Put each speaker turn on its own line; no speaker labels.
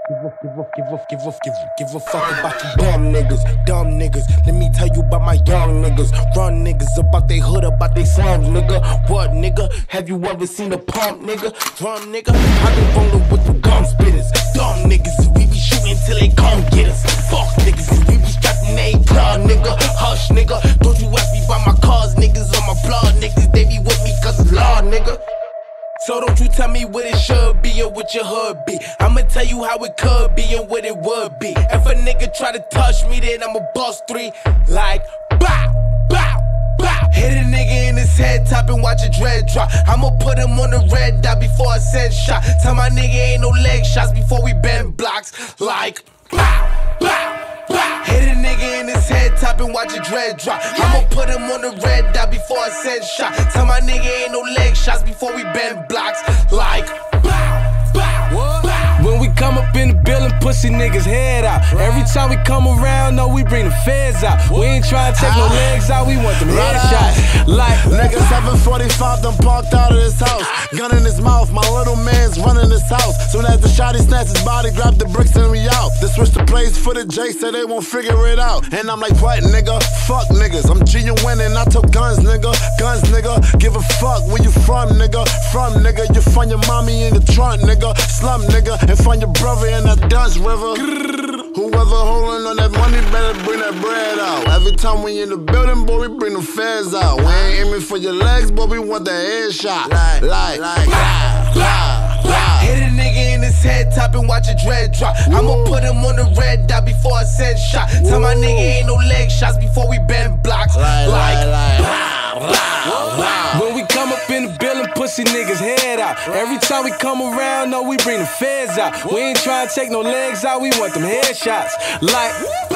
Give a fuck about you dumb niggas. Let me tell you about my young niggas. Run niggas about they hood, about they slums, nigga. What, nigga? Have you ever seen a pump, nigga? Drum, nigga. I been rollin' with the gun spitters. Dumb niggas, we be shootin' till they come get us. Fuck niggas, we be strappin' they blood, nigga. Hush, nigga. Don't you ask me about my cars, niggas on my blood, niggas. They be with me cause it's law, nigga. So don't you tell me what it should be or what your hood be. I'ma tell you how it could be and what it would be. If a nigga try to touch me, then I'ma bust three like bow, bow, bow. Hit a nigga in his head top and watch a dread drop. I'ma put him on the red dot before I send shot. Tell my nigga ain't no leg shots before we bend blocks like bow, bow. Hit a nigga in his head top and watch a dread drop. I'ma put him on the red dot before I send shot. Tell my nigga ain't no leg shots before we bend blocks like bow, bow, bow.
When we come up in the building, pussy niggas head out. Every time we come around, no, we bring the feds out. We ain't trying to take no legs out, we want them headshots. Like
nigga 745 done parked out of this house. Gun in his mouth, my little man's running this house. Soon as the shotty snatch his body, grab the bricks and we out. They switch the place for the J, say they won't figure it out. And I'm like, what, nigga? Fuck niggas. I'm G-U-N and I took guns, nigga. Guns, nigga. Give a fuck where you from, nigga. From, nigga. You find your mommy in the trunk, nigga. Slum, nigga. And find your brother in that Dutch River. Whoever holding on that money better bring that bread out. Every time we in the building, boy, we bring the feds out. We ain't aiming for your legs, but we want the headshot. Like,
hit a nigga in his head top and watch a dread drop. I'ma put him on the red dot before I send shot. Tell my nigga ain't no leg shots before we bend blocks.
when we come up in the building, pussy niggas head out. Every time we come around, no, we bring the feds out. We ain't trying to take no legs out, we want them headshots. Like